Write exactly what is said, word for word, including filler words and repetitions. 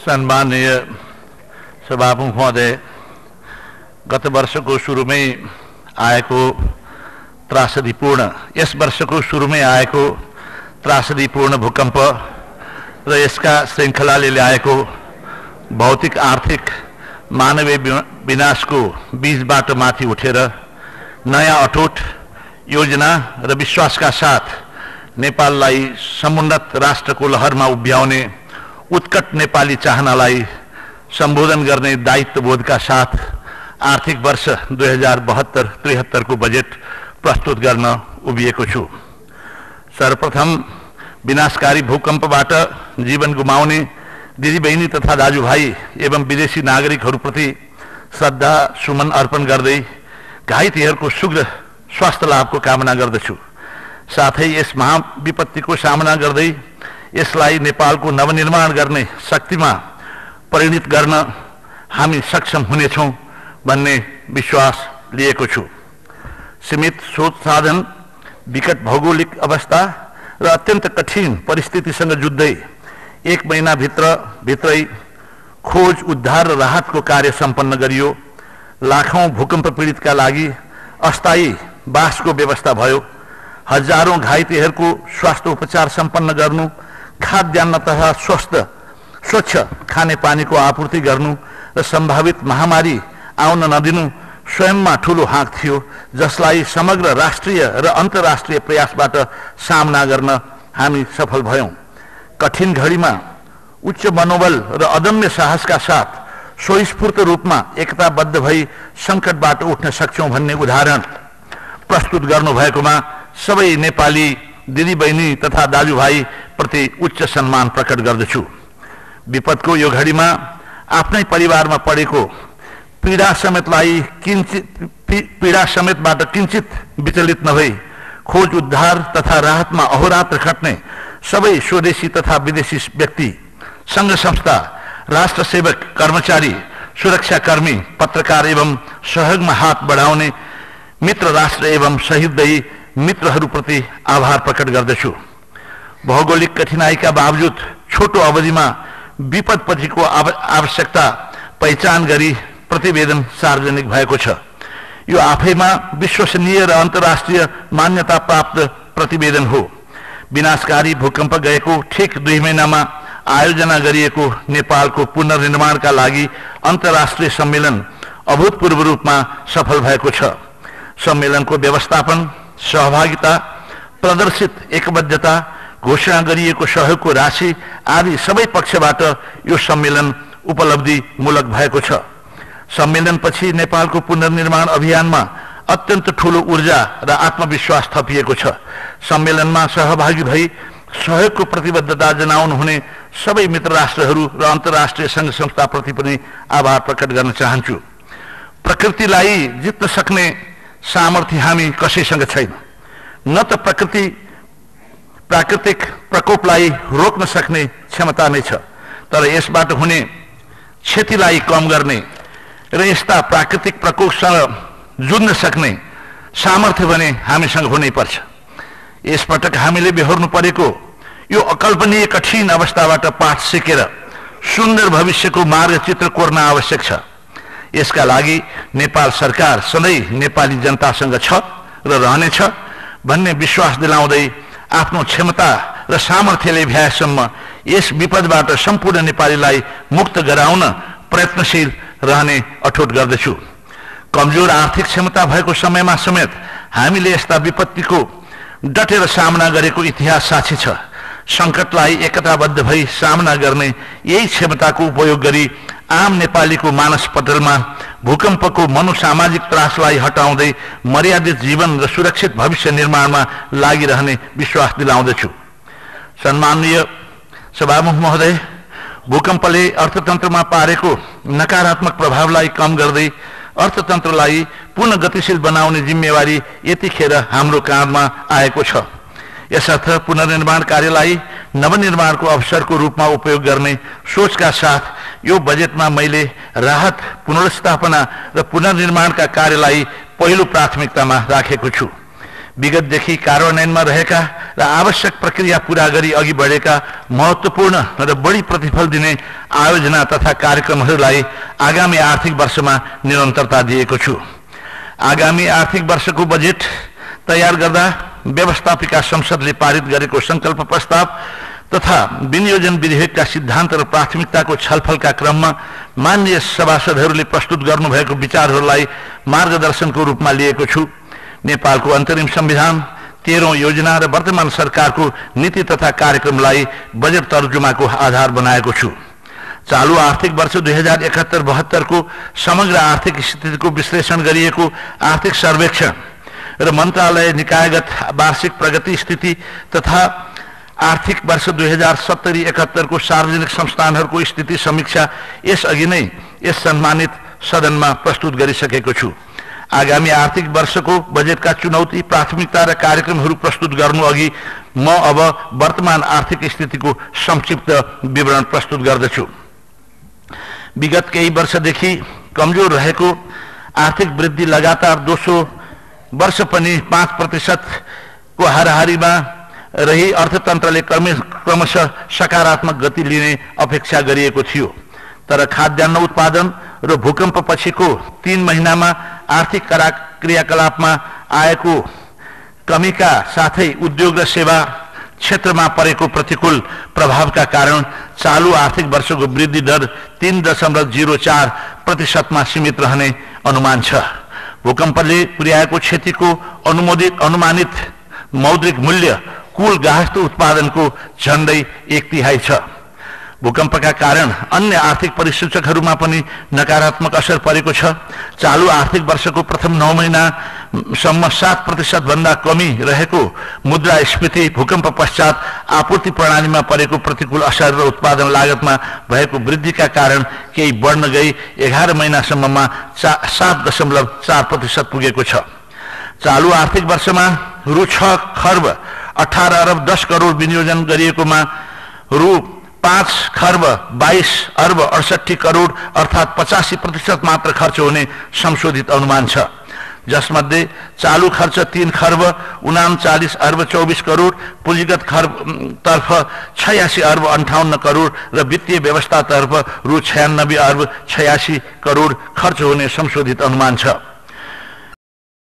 सम्माननीय सभामुख महोदय, गत वर्षको सुरुमै आएको त्रासदीपूर्ण यस वर्षको सुरुमै आएको त्रासदीपूर्ण भूकम्प र यसका श्रृङ्खलाले ल्याएको भौतिक आर्थिक मानवीय विनाशको बीचबाट माथि उठेर नयाँ अटुट योजना र विश्वासका साथ नेपाललाई समुन्नत राष्ट्रको लहरमा उभ्याउने उत्कट नेपाली चाहनालाई सम्बोधन गर्ने दायित्वबोधका साथ आर्थिक वर्ष दुई हजार बहत्तर त्रिहत्तर को बजेट प्रस्तुत गर्न उभिएको छु। सर्वप्रथम विनाशकारी भूकम्पबाट जीवन गुमाउने दिदीबहिनी तथा दाजुभाइ एवं विदेशी नागरिकहरूप्रति श्रद्धा सुमन अर्पण गर्दै घाइतेहरूको शीघ्र स्वास्थ्य लाभको कामना गर्दछु। साथै यस महाविपत्तिको सामना गर्दै यसलाई नेपालको नवनिर्माण गर्ने शक्तिमा परिणत गर्न हामी सक्षम हुनेछौं भन्ने विश्वास लिएको छु। सीमित स्रोत साधन, विकट भौगोलिक अवस्था र अत्यन्त कठिन परिस्थितिसँग जुझ्दै एक महीना भित्र भित्रै खोज उद्धार र राहतको कार्य सम्पन्न गरियो। लाखौं भूकम्प पीडितका लागि अस्थायी बासको व्यवस्था भयो। हजारौं घाइतेहरूको स्वास्थ्य उपचार सम्पन्न गर्नु, खाद्यान्न तथा स्वस्थ स्वच्छ खानेपानीको आपूर्ति गर्नु र सम्भावित महामारी आउन नदिनु स्वयंमा ठूलो हाँक थियो, जसलाई समग्र राष्ट्रिय र अन्तर्राष्ट्रिय प्रयासबाट सामना गर्न हामी सफल भयौं। कठिन घडीमा उच्च मनोबल र अदम्य साहसका साथ स्वस्फूर्त रूपमा एकताबद्ध भई संकटबाट उठ्न सक्छौं भन्ने उदाहरण प्रस्तुत गर्नुभएकोमा सबै नेपाली दिदीबहिनी तथा दाजुभाइ प्रति उच्च सम्मान प्रकट गर्दछु। विपदको यो घडीमा आफ्नै परिवारमा परेको पीडा समेतलाई किंचित पीडा समेतबाट किंचित विचलित नभई खोज उद्धार तथा राहतमा अहोरात्र खट्ने सबै स्वदेशी तथा विदेशी व्यक्ति, संघ संस्था, राष्ट्र सेवक, कर्मचारी, सुरक्षाकर्मी, पत्रकार एवं सहयोगमा हात बढाउने मित्र राष्ट्र एवं सहृदयी मित्रहरूप्रति आभार प्रकट गर्दछु। भौगोलिक कठिनाइका बावजुद छोटो अवधिमा विपदपछिको आवश्यकता पहिचान गरी प्रतिवेदन सार्वजनिक भएको छ। यो आफैमा विश्वसनीय र अन्तर्राष्ट्रिय मान्यता प्राप्त प्रतिवेदन हो। विनाशकारी भूकम्प गएको ठीक दुई महिनामा आयोजना गरिएको नेपालको पुनर्निर्माणका लागि अन्तर्राष्ट्रिय सम्मेलन अभूतपूर्व रूपमा सफल भएको छ। सम्मेलनको व्यवस्थापन, सहभागिता, प्रदर्शित एकबद्धता, घोषणा गरिएको सहयोगको राशि आदि सबै पक्षबाट यो सम्मेलन उपलब्धिमूलक भएको छ। सम्मेलनपछि नेपालको पुनर्निर्माण अभियानमा अत्यन्त ठूलो ऊर्जा र आत्मविश्वास थपिएको छ। सम्मेलनमा सहभागी भई सहयोगको प्रतिबद्धता जनाउनु हुने सबै मित्र राष्ट्रहरू र अन्तर्राष्ट्रिय संघ संस्थाप्रति पनि आभार प्रकट गर्न चाहन्छु। प्रकृतिलाई जित्न सक्ने सामर्थ्य हामी कसैसँग छैन। न त प्रकृति प्राकृतिक प्रकोपलाई रोक्न सक्ने क्षमता नै छ, तर यसबाट हुने क्षतिलाई कम गर्ने र यस्ता प्राकृतिक प्रकोपसँग जुझ्न सक्ने सामर्थ्य भने हामीसँग हुनै पर्छ। यसपटक हामीले बेहोर्नु परेको यो अकल्पनीय कठिन अवस्थाबाट पाठ सिकेर सुन्दर भविष्यको मार्गचित्र कोर्न आवश्यक छ। यसका लागि नेपाल सरकार सधैँ नेपाली जनतासँग छ र रहनेछ भन्ने विश्वास दिलाउँदै आफ्नो क्षमता र सामर्थ्यले भ्याएसम्म यस विपदबाट सम्पूर्ण नेपालीलाई मुक्त गराउन प्रयत्नशील रहने अठोट गर्दछु। कमजोर आर्थिक क्षमता भएको समयमा समेत हामीले यस्ता विपत्तिको डटेर सामना गरेको इतिहास साक्षी छ। संकटलाई एकताबद्ध भई सामना गर्ने यही क्षमताको उपयोग गरी आम नेपालीको मानस पटलमा भूकम्पको मनोसामाजिक त्रासलाई हटाउँदै मर्यादित जीवन र सुरक्षित भविष्य निर्माणमा लागिरहने विश्वास दिलाउँदछु। सम्माननीय सभामुख महोदय, भूकम्पले अर्थतन्त्रमा पारेको नकारात्मक प्रभावलाई कम गर्दै अर्थतन्त्रलाई पुनः गतिशील बनाउने जिम्मेवारी यतिखेर हाम्रो काँधमा आएको छ। यसर्थ पुनर्निर्माण कार्यलाई नवनिर्माणको अवसरको रूपमा उपयोग गर्ने सोचका साथ यो बजेटमा मैले राहत, पुनर्स्थापना र पुनर्निर्माणका कार्यलाई पहिलो प्राथमिकतामा राखेको छु। विगतदेखि कार्यान्वयनमा रहेका र आवश्यक प्रक्रिया पूरा गरी अघि बढेका महत्त्वपूर्ण र बढी प्रतिफल दिने आयोजना तथा कार्यक्रमहरूलाई आगामी आर्थिक वर्षमा निरन्तरता दिएको छु। आगामी आर्थिक वर्षको बजेट तयार गर्दा व्यवस्थापिका संसदले पारित गरेको संकल्प प्रस्ताव तथा विनियोजन विधेयकका सिद्धान्त र प्राथमिकताको छलफलका क्रममा माननीय सभासदहरूले प्रस्तुत गर्नुभएको विचारहरूलाई मार्गदर्शनको रूपमा लिएको छु। नेपालको अन्तरिम संविधान, तेह्रौं योजना र वर्तमान सरकारको नीति तथा कार्यक्रमलाई बजेट तर्जुमाको आधार बनाएको छु। चालू आर्थिक वर्ष दुई हजार एकहत्तर बहत्तर को समग्र आर्थिक स्थितिको विश्लेषण गरिएको आर्थिक सर्वेक्षण र मन्त्रालय निकायगत वार्षिक प्रगति स्थिति तथा आर्थिक वर्ष दुई हजार सत्तरी एकहत्तर को सार्वजनिक संस्थानहरूको स्थिति समीक्षा यसअघि नै यस सम्मानित सदनमा प्रस्तुत गरिसकेको छु। आगामी आर्थिक वर्षको बजेटका चुनौती, प्राथमिकता र कार्यक्रमहरू प्रस्तुत गर्नु अघि म अब वर्तमान आर्थिक स्थितिको संक्षिप्त विवरण प्रस्तुत गर्दछु। विगत केही वर्षदेखि कमजोर रहेको आर्थिक वृद्धि लगातार दोस्रो वर्ष पनि पाँच प्रतिशतको हाराहारीमा रही अर्थतन्त्रले क्रमशः सकारात्मक गति लिने अपेक्षा गरिएको थियो। तर खाद्यान्न उत्पादन र भूकम्प पछिको तीन महिनामा आर्थिक क्रियाकलापमा आएको कमीका साथै उद्योग र सेवा क्षेत्रमा परेको प्रतिकूल प्रभावका कारण चालू आर्थिक वर्षको वृद्धि दर तीन दशमलव जीरो चार प्रतिशतमा सीमित रहने अनुमान छ। भूकम्पले पुर्याएको क्षतिको अनुमोदित अनुमानित मौद्रिक मूल्य कुल गार्हस्थ्य उत्पादनको झण्डै एक तिहाई छ। भूकम्पका कारण अन्य आर्थिक परिसूचकहरूमा पनि नकारात्मक असर परेको छ। चालू आर्थिक वर्षको प्रथम नौ महिनासम्म सात प्रतिशत भन्दा कमी रहेको मुद्रास्फीति भूकम्प पश्चात आपूर्ति प्रणालीमा परेको प्रतिकूल असर र उत्पादन लागतमा भएको वृद्धिका कारण केही बढ्न गई एघार महिनासम्ममा सात दशमलव चार प्रतिशत पुगेको छ। चालू आर्थिक वर्षमा रु छ खर्ब अठारह अरब दस करोड विनियोजन गरिएकोमा रु पाँच खर्ब बाईस अर्ब अडसठी करोड अर्थात पचासी प्रतिशत मात्र खर्च हुने संशोधित अनुमान छ। जसमध्ये चालू खर्च तीन खर्ब उनाचालीस अर्ब चौबीस करोड, पुँजीगत खर्ब तर्फ छयासी अर्ब अंठाउन्न करोड र वित्तीय व्यवस्था तर्फ रु छयानब्बे अर्ब छयासी करोड खर्च हुने संशोधित अनुमान छ।